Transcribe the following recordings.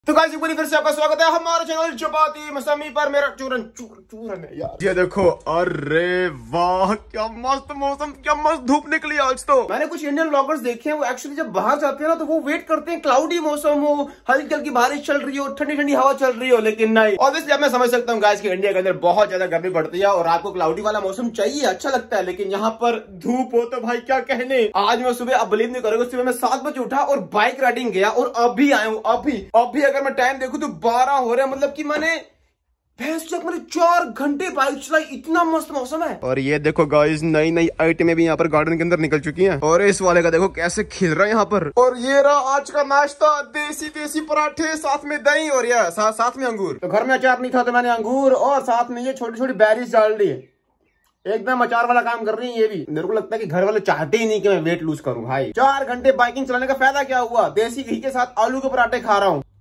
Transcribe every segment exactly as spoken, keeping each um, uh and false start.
तो गाइस एक बार फिर से आपका स्वागत है हमारे चैनल चपाती मसमी पर। मेरा चूरन चूर चूरन है यार। ये देखो, अरे वाह क्या मस्त मौसम, क्या मस्त धूप निकली आज तो। मैंने कुछ इंडियन ब्लॉगर्स देखे हैं, वो एक्चुअली जब बाहर जाते हैं ना तो वो वेट करते हैं क्लाउडी मौसम हो, हल्की हल्की बारिश चल रही हो, ठंडी ठंडी हवा चल रही हो, लेकिन नहीं। ऑब्वियसली अब मैं समझ सकता हूँ गाइस कि इंडिया के अंदर बहुत ज्यादा गर्मी पड़ती है और आपको क्लाउडी वाला मौसम चाहिए, अच्छा लगता है, लेकिन यहाँ पर धूप हो तो भाई क्या कहने। आज मैं सुबह, अब बिलीव नहीं करोगे, सुबह मैं सात बजे उठा और बाइक राइडिंग गया और अभी आया हूँ। अभी अभी अगर मैं टाइम देखूं तो बारह हो रहे हैं, मतलब कि मैंने भैंस तक मैंने चार घंटे बाइक चलाई, इतना मस्त मौसम है। और ये देखो गाइस, नई नई आइटमें भी यहाँ पर गार्डन के अंदर निकल चुकी हैं और इस वाले का देखो कैसे खिल रहा है यहाँ पर। और ये रहा आज का नाश्ता, देसी देसी पराठे, साथ में दही और या सा, साथ में अंगूर। तो घर में अचार नहीं था तो मैंने अंगूर और साथ में ये छोटी छोटी बैरीज डाल दी, एकदम अचार वाला काम कर रही है ये भी। मेरे को लगता है कि घर वाले चाहते ही नहीं कि मैं वेट लूज करूं भाई। चार घंटे बाइकिंग चलाने का फायदा क्या हुआ, देसी घी के साथ आलू के पराठे खा रहा हूँ,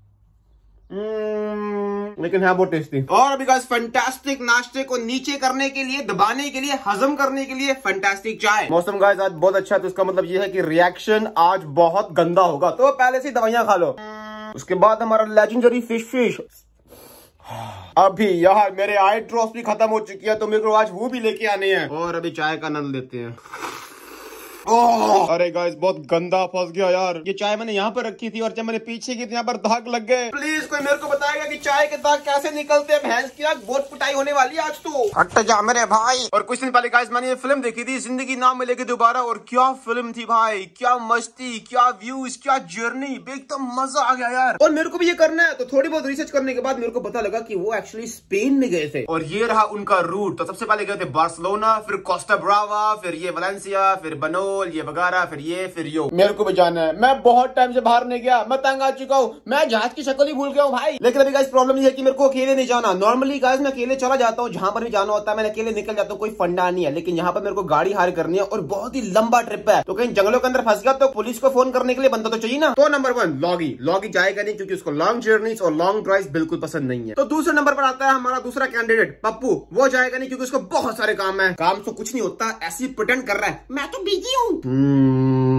Hmm, लेकिन है बहुत टेस्टी। और अभी गाइस फैंटास्टिक नाश्ते को नीचे करने के लिए, दबाने के लिए, हजम करने के लिए फैंटास्टिक चाय। मौसम गाइस आज बहुत अच्छा है, तो इसका मतलब ये है कि रिएक्शन आज बहुत गंदा होगा, तो पहले से दवाइयां खा लो। उसके बाद हमारा लेजेंडरी फिश फिश। अभी यार मेरे आई ड्रॉप्स भी खत्म हो चुकी है, तो मेरे को आज वो भी लेके आने हैं। और अभी चाय का आनंद लेते हैं। ओह अरे गाइस बहुत गंदा फंस गया यार। ये चाय मैंने यहाँ पर रखी थी और जब मैंने पीछे की तो यहाँ पर दाग लग गए। प्लीज कोई मेरे को बताएगा कि चाय के दाग कैसे निकलते हैं। भैंस की बहुत पिटाई होने वाली है आज तो। हट जा मेरे भाई। और कुछ दिन पहले गाइस मैंने ये फिल्म देखी थी, जिंदगी नाम में लेके दोबारा, और क्या फिल्म थी भाई, क्या मस्ती, क्या व्यूज, क्या जर्नी, एकदम मजा आ गया यार। और मेरे को भी ये करना है, तो थोड़ी बहुत रिसर्च करने के बाद मेरे को पता लगा कि वो एक्चुअली स्पेन में गए थे और ये रहा उनका रूट। तो सबसे पहले गए थे बार्सिलोना, फिर कोस्टा ब्रावा, फिर ये वलेंसिया, फिर बनो ये वगैरह, फिर ये फिर यो। मेरे को भी जाना है, मैं बहुत टाइम से बाहर नहीं गया, मैं तंग आ चुका हूँ, मैं जहाज की शक्ल ही भूल गया हूँ भाई। लेकिन अभी गाइस प्रॉब्लम ये है कि मेरे को अकेले नहीं जाना। नॉर्मली गाइस मैं अकेले चला जाता हूँ, जहां पर भी जाना होता है मैंने अकेले निकल जाता हूँ, कोई फंडा नहीं है। लेकिन यहाँ पर मेरे को गाड़ी हायर करनी है और बहुत ही लंबा ट्रिप है, तो कहीं जंगलों के अंदर फंस गया तो पुलिस को फोन करने के लिए बंदा तो चाहिए ना। तो नंबर वन लॉगी। लॉगी जाएगा नहीं क्योंकि उसको लॉन्ग जर्नी और लॉन्ग ड्राइव बिल्कुल पसंद नहीं है। तो दूसरे नंबर पर आता है हमारा दूसरा कैंडिडेट पप्पू। वो जाएगा नहीं क्योंकि उसको बहुत सारे काम है। काम तो कुछ नहीं होता, ऐसे ही प्रिटेंड कर रहा है मैं तो बिजी हूँ।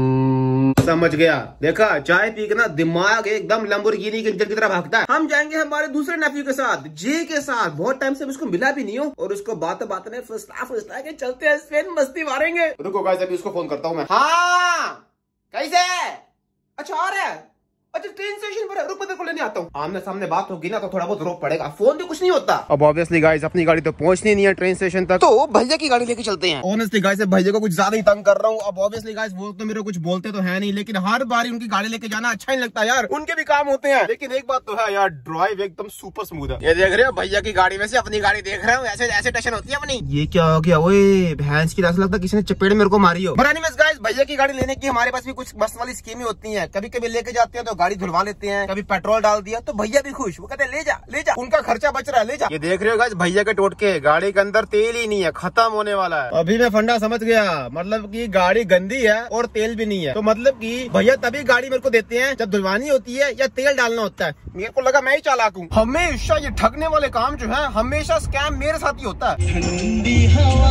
समझ गया, देखा चाय पी के ना दिमाग एकदम लैम्बोर्गिनी के इंजन की तरह भागता है। हम जाएंगे हमारे दूसरे नेफ्यू के साथ, जे के साथ। बहुत टाइम से उसको मिला भी नहीं हो और उसको बात बात में फुसला फुसला के चलते हैं स्पेन, मस्ती मारेंगे। रुको गाइस अभी उसको फोन करता हूँ मैं। हाँ कैसे, अच्छा आ रहा है, अच्छा ट्रेन स्टेशन पर है, रुक मैं तेरे को लेने आता हूँ। आमने सामने बात होगी ना तो थोड़ा बहुत रोक पड़ेगा, फोन तो कुछ नहीं होता। अब ऑब्वियसली गाइस अपनी गाड़ी तो पहुंचनी नहीं है ट्रेन स्टेशन तक, तो भैया की गाड़ी लेके चलते हैं। ऑनेस्टली गाइस भैया को कुछ ज्यादा ही तंग कर रहा हूँ। अब ऑब्वियसली गाइस वो तो मेरे कुछ बोलते तो है नहीं, लेकिन हर बार उनकी गाड़ी लेके जाना अच्छा नहीं लगता यार, उनके भी काम होते हैं। लेकिन एक बात तो है यार, ड्राइव एकदम सुपर स्मूथ है। ये देख रहे हो भैया की गाड़ी में से अपनी गाड़ी देख रहे हो, ऐसे ऐसे टशन होती है अपनी। ये क्या हो गया, ओए भैंस की, ऐसा लगता है किसी ने चपेट मेरे को मारी हो। बट एनीवेज गाइस भैया की गाड़ी लेने की हमारे पास भी कुछ मस्त वाली स्कीमें होती है। कभी कभी लेके जाते हैं तो गाड़ी धुलवा लेते हैं, कभी पेट्रोल डाल दिया तो भैया भी खुश, वो कहते हैं ले जा ले जा, उनका खर्चा बच रहा है, ले जा। ये देख रहे हो गाइस भैया के टोटके, गाड़ी के अंदर तेल ही नहीं है, खत्म होने वाला है। अभी मैं फंडा समझ गया, मतलब कि गाड़ी गंदी है और तेल भी नहीं है, तो मतलब कि भैया तभी गाड़ी मेरे को देते हैं जब धुलवानी होती है या तेल डालना होता है। मेरे को लगा मैं ही चालाक हूँ। हमेशा ये ठगने वाले काम जो है, हमेशा स्कैम मेरे साथ ही होता है। ठंडी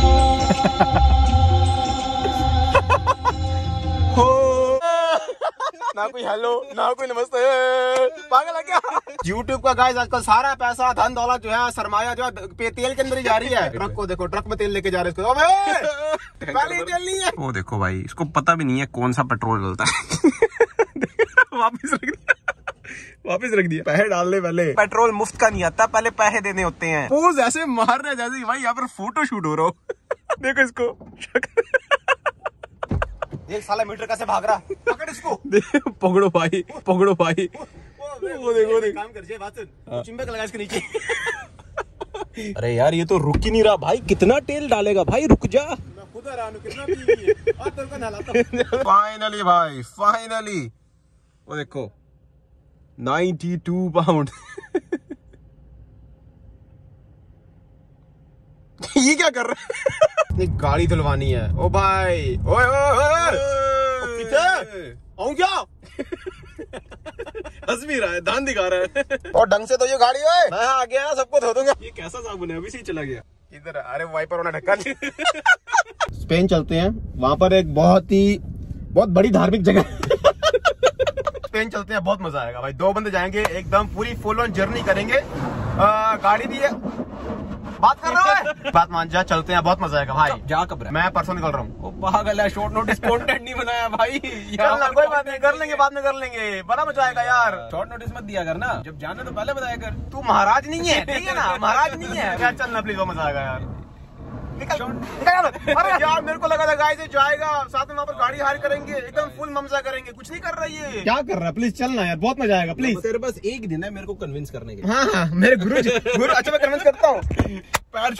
हवा ना कोई हेलो ना कोई नमस्ते, पागल है क्या। यूट्यूब का गाइस आजकल सारा पैसा, धन दौलत जो है, सरमाया जो है तेल के अंदर ही जा रही है। ट्रक को देखो, ट्रक में तेल लेके जा रहे हैं इसको, पहले तेल नहीं है। वो देखो भाई, इसको पता भी नहीं है कौन सा पेट्रोल डलता है। वापिस रख दिया, वापिस रख दिया। पैसे डालने पहले, पेट्रोल मुफ्त का नहीं आता, पहले पैसे देने होते हैं। पोज ऐसे मार रहे जैसे भाई यहाँ पर फोटो शूट हो रहा हो। देखो इसको, एक साला मीटर कैसे भाग रहा, पकड़ इसको। पकड़ो भाई, पकड़ो भाई। वो देखो देख, काम कर, बात सुन, चिंबक लगा इसके नीचे। अरे यार ये तो रुक ही नहीं रहा भाई, कितना तेल डालेगा भाई, रुक जा। मैं खुद हैरान हूं, कितना पी है। आ तेरे को नहलाता हूं। फाइनली भाई, फाइनली वो देखो बानवे पाउंड। ये क्या कर रहा है। गाड़ी धुलवानी है। ओ भाई, ओए ओए आऊं क्या। हंस भी रहा है, दान दिखा रहा है। और ढंग से तो ये गाड़ी है, मैं आ गया ना सबको धो दूंगा। ये कैसा साबुन है, अभी से चला गया इधर। अरे वाइपर होना ढक्का। स्पेन चलते हैं, वहां पर एक बहुत ही बहुत बड़ी धार्मिक जगह स्पेन चलते हैं, बहुत मजा आएगा भाई। दो बंदे जाएंगे, एकदम पूरी फुल ऑन जर्नी करेंगे। आ, गाड़ी भी है, बात कर रहा है बात मान जा, चलते हैं, बहुत मजा आएगा भाई। जा कब रहा? मैं परसों निकल रहा हूँ। पागल है, शॉर्ट नोटिस कंटेंट नहीं बनाया भाई। चलना, कोई बात नहीं, कर लेंगे, बाद में कर लेंगे, बड़ा मजा आएगा यार। शॉर्ट नोटिस मत दिया कर ना, जब जाना तो पहले बताया कर। तू महाराज नहीं है, ठीक है ना, महाराज नहीं है यार। चलना प्लीज, बहुत मजा आएगा यार। निकल, निकल। अरे यार मेरे को लगा था गाइस जाएगा, साथ में वहाँ पर गाड़ी हायर करेंगे, एकदम फुल ममजा करेंगे। कुछ नहीं कर रही है, क्या कर रहा है? प्लीज चलना यार, बहुत मजा आएगा प्लीज। तेरे पास एक दिन है मेरे को कन्विंस करने के। हाँ हाँ, मेरे गुरु गुरु अच्छा मैं कन्विंस करता हूँ। पैर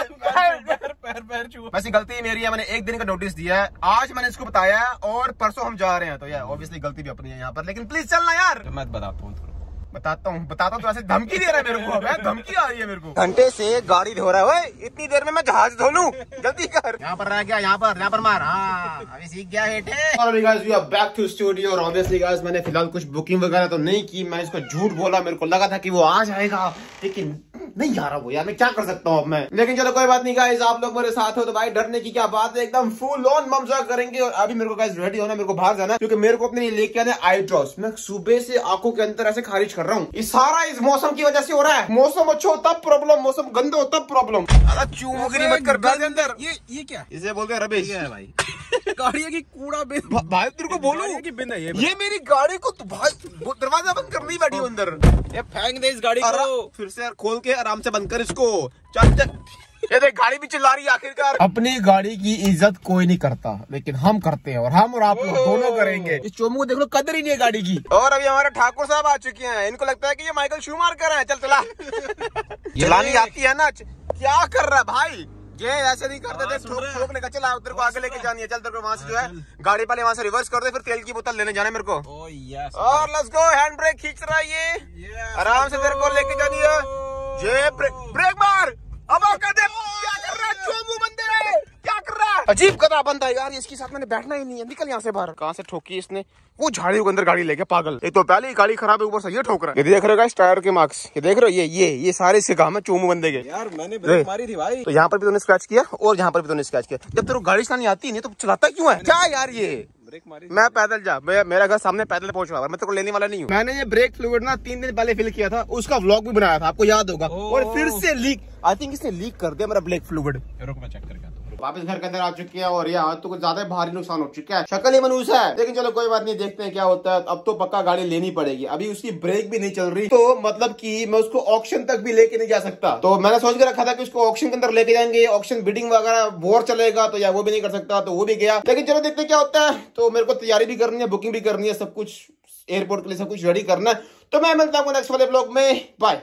पैर पैर पैर छू। वैसे गलती मेरी है, मैंने एक दिन का नोटिस दिया है, आज मैंने इसको बताया है और परसों हम जा रहे हैं, तो यार ऑब्वियसली गलती भी अपनी है यहाँ पर, लेकिन प्लीज चलना यार। मैं बताता हूँ, बताता हूँ बताता हूँ तो ऐसे धमकी दे रहा है मेरे को, मैं धमकी आ रही है मेरे को। घंटे से गाड़ी धो रहा है, इतनी देर में मैं जहाज धो लूं, जल्दी कर। यहाँ पर रह गया, यहाँ पर यहाँ पर मार। हाँ अभी सीख गया है। Back to studio. और ऑब्वियसली गाइस मैंने फिलहाल कुछ बुकिंग वगैरह तो नहीं की, मैं इसको झूठ बोला, मेरे को लगा था कि वो आ जाएगा, लेकिन नहीं आ रहा वो यार, मैं क्या कर सकता हूँ अब मैं। लेकिन चलो कोई बात नहीं गाइस, आप लोग मेरे साथ हो तो भाई डरने की क्या बात है, एकदम फुल ऑन ममजा करेंगे। और अभी मेरे को गाइस रेडी होना, मेरे को बाहर जाना है, क्योंकि मेरे को अपने लिए लेके आना आई ड्रॉप्स। मैं सुबह से आंखों के अंदर ऐसे खारिज कर रहा हूँ, ये सारा इस मौसम की वजह से हो रहा है। मौसम अच्छा हो तब प्रॉब्लम, मौसम गंदा हो तब प्रॉब्लम। चूमुगिरी मत कर बैग अंदर। ये ये क्या इसे बोलते हैं रबेश है भाई। गाड़ी की कूड़ा बिन भाई, तेरे को बोलूं की बिन है ये ये मेरी गाड़ी को तो भाई दरवाजा बंद कर नहीं बैठी अंदर। ये फेंक दे इस गाड़ी को, फिर से यार खोल के आराम से बंद कर इसको। चल चल, ये देख गाड़ी भी चिल्ला रही है आखिरकार। अपनी गाड़ी की इज्जत कोई नहीं करता, लेकिन हम करते हैं, और हम और आप लोग दोनों करेंगे। इस चोमू को देख लो, कदर ही नहीं है गाड़ी की। और अभी हमारे ठाकुर साहब आ चुके हैं, इनको लगता है कि ये माइकल शूमाकर है। चल चला चलानी आती है ना। क्या कर रहा है भाई, ये ऐसे नहीं करते थे, ठोक ठोक लेकर चला। तेरे को आगे लेके जानी है, चल तेरे को वहां से जो है गाड़ी पहले वहां से रिवर्स कर दे, फिर तेल की बोतल लेने जाना है मेरे को। और लेट्स गो, हैंड ब्रेक खींच रहा है ये, आराम से तेरे को लेके जानी है। ये ब्रेक मार, अब कर दे। क्या कर रहा है चोमू बंदे, क्या कर रहा है? अजीब गधा बंदा है यार, इसके साथ मैंने बैठना ही नहीं है। निकल यहाँ से बाहर। कहाँ से ठोकी इसने, वो झाड़ियों के अंदर गाड़ी लेके पागल। एक तो पहले ही गाड़ी खराब है, ऊपर से ये ठोक रहा है। ये देख रहे हो गाइस टायर के मार्क्स, ये देख रहे हो, ये ये ये सारे इसके काम है चोमू बंदे के। यार मैंने ब्रेक मारी थी भाई, तो यहाँ पर भी तूने स्क्रैच किया और यहाँ पर भी तूने स्क्रैच किया। जब तेरे को गाड़ी चलानी आती नहीं तो चलाता क्यों है? क्या यार ये ब्रेक मारी। मैं पैदल जा, मैं मेरा घर सामने पैदल पहुंच रहा है, मैं तेरे को लेने वाला नहीं हूँ। मैंने ये ब्रेक फ्लूइड ना तीन दिन पहले फिल किया था, उसका व्लॉग भी बनाया था, आपको याद होगा। और फिर से लीक, आई थिंक इसने लीक कर दिया मेरा ब्रेक फ्लूइड। रुक मैं चेक करके आता हूं। वापस घर के अंदर आ चुकी है, और यार तो कुछ ज्यादा भारी नुकसान हो चुका है। शक्ल ही मनूस है, लेकिन चलो कोई बात नहीं, देखते हैं क्या होता है। अब तो पक्का गाड़ी लेनी पड़ेगी, अभी उसकी ब्रेक भी नहीं चल रही, तो मतलब कि मैं उसको ऑक्शन तक भी लेके नहीं जा सकता। तो मैंने सोच के रखा था कि उसको ऑक्शन के अंदर लेके जाएंगे, ऑक्शन बिडिंग वगैरह वॉर चलेगा, तो यार वो भी नहीं कर सकता, तो वो भी गया। लेकिन चलो देखते क्या होता है। तो मेरे को तैयारी भी करनी है, बुकिंग भी करनी है, सब कुछ एयरपोर्ट के लिए सब कुछ रेडी करना है। तो मैं मिलता हूँ नेक्स्ट वाले ब्लॉग में, बाय।